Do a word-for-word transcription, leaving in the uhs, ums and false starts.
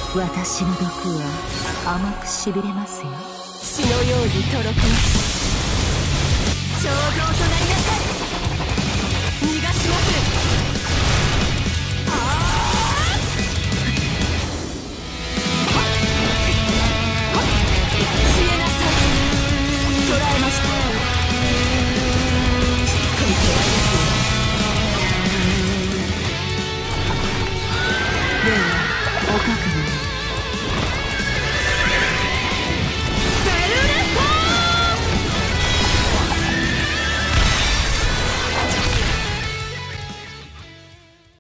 私の毒は甘くしびれますよ。血のようにとろけます。